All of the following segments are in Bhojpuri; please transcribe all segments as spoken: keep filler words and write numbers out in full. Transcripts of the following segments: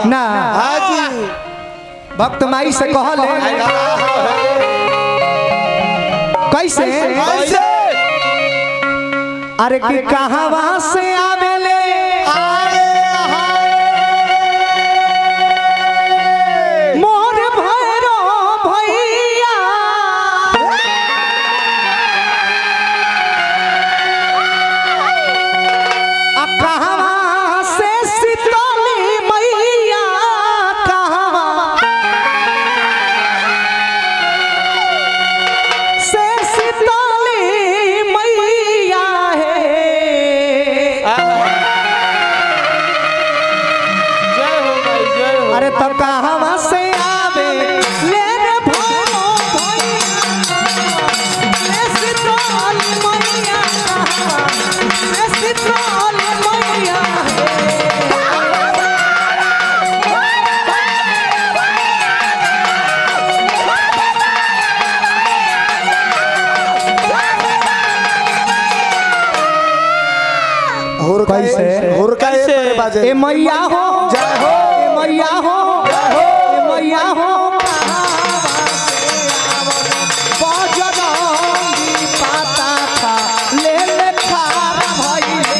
ना हाजी भक्त माई से कहल कैसे कैसे अरे कि कहवा से आवेले मोर भैरो भैया आ कहवा से शीतली मैया कहवा से शीतली मैया है जय हो भाई जय हो अरे तो कहवा से आवे ले रे भैरो भैया से शीतली मैया से शीतली मैया हुर कैसे? हुर कैसे बाजे ए मैया हो जय हो ए मैया हो जय हो ए मैया हो बजरंगी पाता था ले ले खार भइले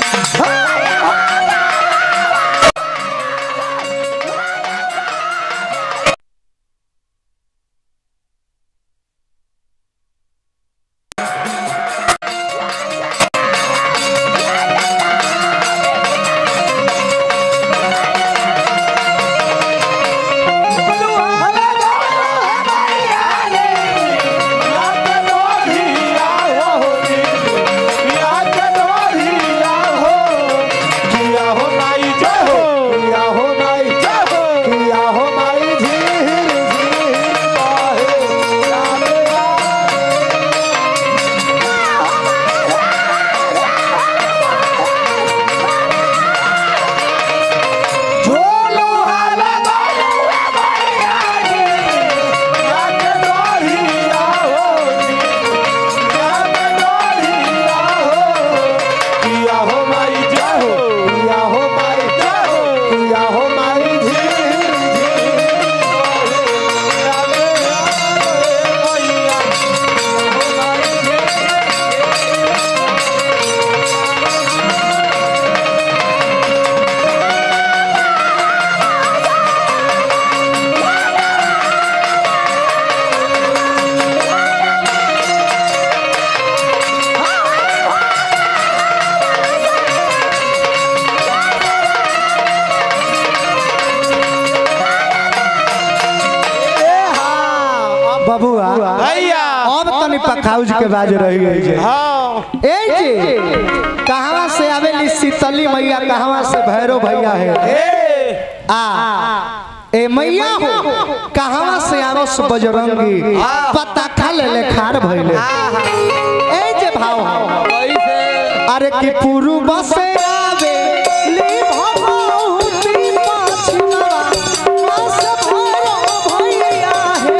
बबुआ भैया अब तनी पखाउज के बाज रही है हां ए जी कहवा से आवेली शीतली मैया कहवा से भैरो भैया है ए आ ए मैया हो कहवा से आवस बजरंगी पता खा ले ले खार भइले ए जे भाव कैसे अरे कि पूर्व से आवे ली भगवती पछिनवा मास भैरो भैया है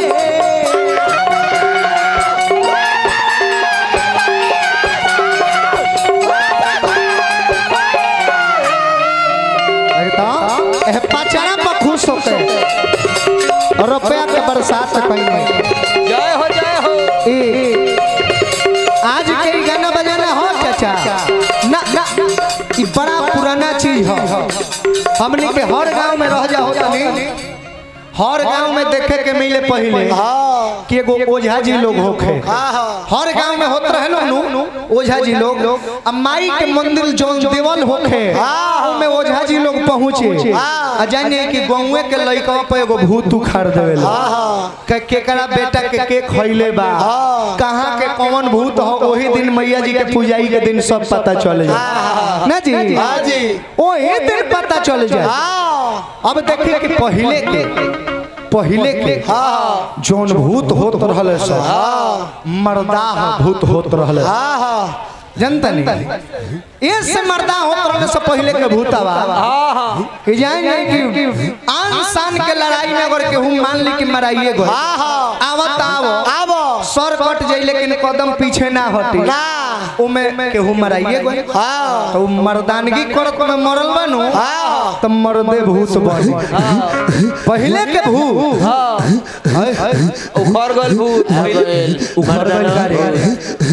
पचड़ा पर खुश होते रुपया के बरसात कहीं नहीं जय हो जय हो ए आज के गाना बजाना हो चाचा ना ना ई बड़ा पुराना चीज हो हमने के हर गांव में रह जाओ तनी हर गांव में देखे के मिले पहले हां कि एगो ओझा जी लोग होखे हां हर गांव में होत रहे नु ओझा जी लोग अब माई के मंदिर जोन देवल होखे में ओझा जी लोग पहुंचे आ जाने कि गांव के लइका पे एगो भूत उखाड़ देवेला के केकरा बेटा के के खइले बा कहां के कौन भूत हो वही दिन मैया जी के पूजाई के दिन सब पता चल जाए ना जी हां जी ओही दिन पता चल जाए अब देखिए कि पहले के पहले के हां जोन भूत होत रहले से मर्दा भूत होत रहले जनता नहीं ये से मर्दा होत रहले से पहले के भूत आवा हां कि जाने कि आन शान के लड़ाई में अगर केहू मान ली कि मराइए गए आवत आवो आवो सर कट जाई लेकिन कदम पीछे ना हटी ना उमे केहू मराइए गई हां तो मर्दानगी करत में मरल बनू हां त मर्दे भूत बनी पहले के भूत हां ऊपर गल भूत ऊपर गल करे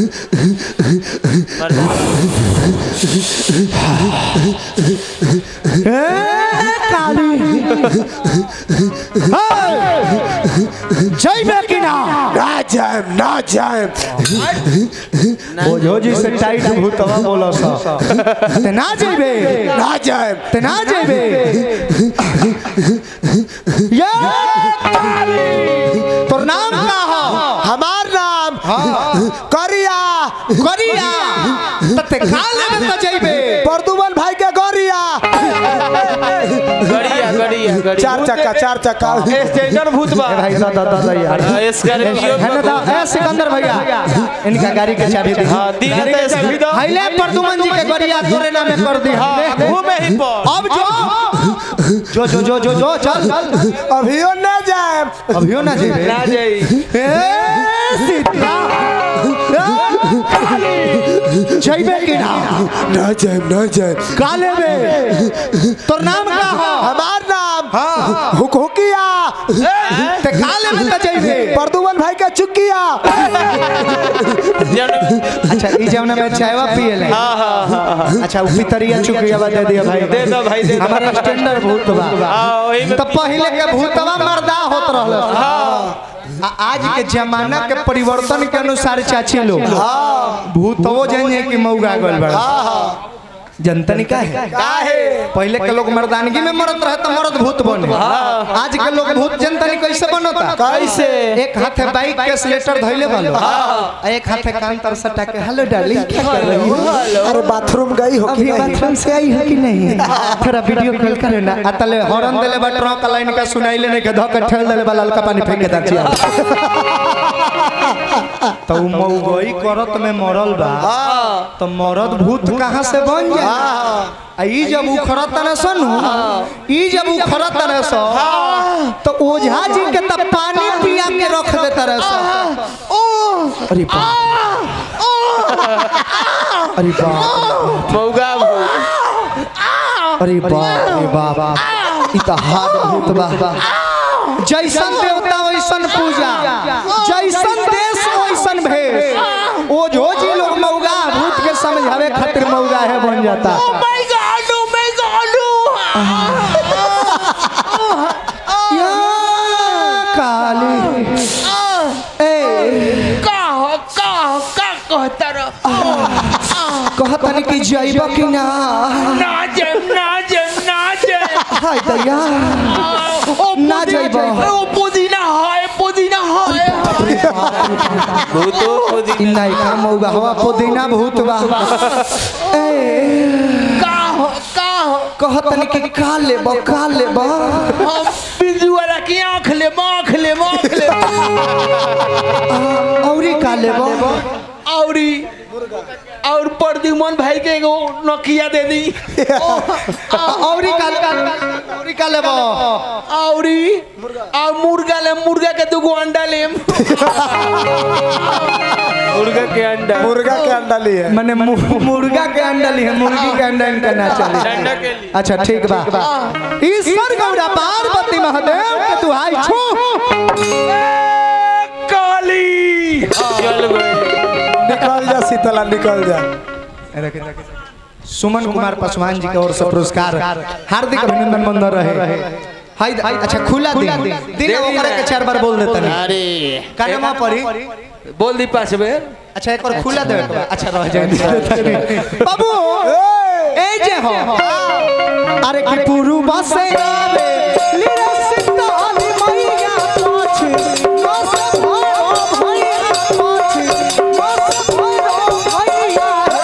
काली जय में कि ना ना जाए ना जाए ओझो जी से टाइट भूतवा बोला सा ते ना जेबे ना जाए ते ना जेबे ये काली तोर नाम का हो हमार नाम करिया गरिया तते काले में तो जेबे परदुमन भाई के गरिया गड़िया गड़िया गड़िया चार चक्का चार चक्का स्टैंडर्ड भूत बा भाई दादा दादा यार स्कॉर्पियो है ना दा ए सिकंदर भैया इनका गाड़ी के चाबी दे हां दी के चाबी दो हाइले परदुमन जी के गरिया तोरे नाम कर दी घूमे ही पर अब जो जो जो जो जो चल अभियो ना जाए अभियो ना जेबे ना जाई ए सीता जइबे कि ना ना जाए ना जाए काले में तोर नाम का हो हमार नाम हां हुकुकिया ते काले में त जइबे परदुमन भाई के चुकिया अच्छा ई जवना में चायवा पिएले हां हां अच्छा उ पितरिया चुकिया दे दिया भाई दे दो भाई दे दो हमारा स्टैंडर्ड भूत बा हां ओही में तो पहले के भूतवा मर्दा होत रहल हां आज के जमाना के परिवर्तन के अनुसार चाची लोग हां भूतवो जाने कि मौगा गल बड़ा हां जनता नहीं का है काहे पहले के लोग मर्दानगी में मरत रहे तो मर्द भूत बने आज के लोग भूत जनता नहीं कैसे बनता कैसे एक हाथे बाइक के स्लेटर धइले वालो एक हाथे कान तर सटा के हेलो डार्लिंग क्या कर रही हो अरे बाथरूम गई हो अभी बाथरूम से आई है कि नहीं थोड़ा वीडियो कॉल करे ना अतले हॉर्न देले बा ट्रक लाइन का सुनाइले नहीं के धक ठेल देले बा ललका पानी फेंक के दाचिया तो मौगई करत में मरल बा तो मरद भूत कहां से बन जाए ई जब उखड़त न सनु ई जब उखड़त न सो तो ओझा जी के त पानी पिया के रख देता रह सो अरे बाप अरे बाप मौगा भूत अरे बाप रे बाप ई त हाथ भूत बा जैसन देवता वैसन पूजा जैसन देश वैसन भेष ओझो जी लोग मौगा भूत के समझावे खातिर मौगा है बन जाता या काली ए कहतनी कि जाइबा कि ना ना जाए ना जाए ना जाए हाय दया ना जाइबा ओ पुदीना है पुदीना है भूतो पुदीना नहीं का मौगा हवा पुदीना भूत बा ए का हो का हो कहतनी कि का लेबो का लेबो हम बिंदु वाला की आंख ले आंख ले आंख ले औरी का लेबो औरी और परदुमन भाई के एगो नकिया दे दी औरी का औरी का लेबो औरी और मुर्गा ले मुर्गा के दुगो अंडा ले मुर्गा के अंडा मुर्गा के अंडा लिए माने मुर्गा के अंडा ली है मुर्गी के अंडा इनका ना चले अंडा के लिए अच्छा ठीक बा ईश्वर गौड़ा पार्वती महादेव के दुहाई छू काली चल गए निकल जा शीतला निकल जा सुमन कुमार पासवान जी की ओर से पुरस्कार हार्दिक अभिनंदन बंदर रहे हाय अच्छा खुला दिन दिन ओकरा के चार बार बोल देता नहीं अरे कानमा परी बोल दी पांच बेर अच्छा एक और खुला दे अच्छा रह जाए बाबू ए जे हो अरे कि पुरु बसे आवे लीरा सिताली मैया पाछ नस भरो भैया पाछ नस भरो भैया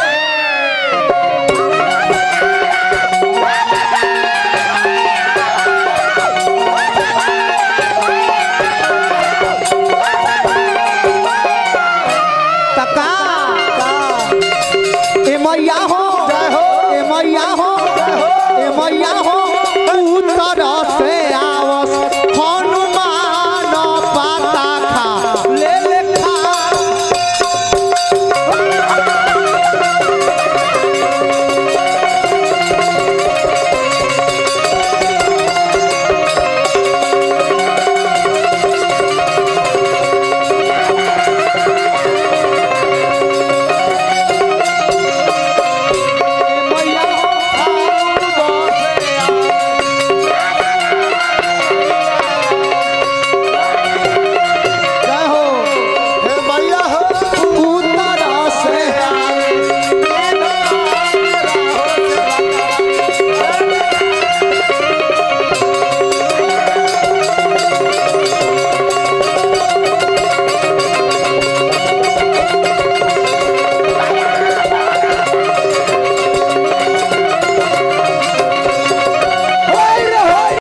तका ए मैया हो ए मैया हो ए मैया हो